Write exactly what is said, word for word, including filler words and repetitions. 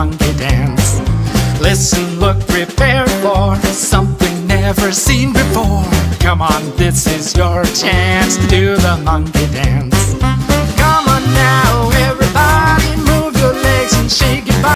monkey dance. Listen, look, prepare for something never seen before. Come on, this is your chance to do the monkey dance.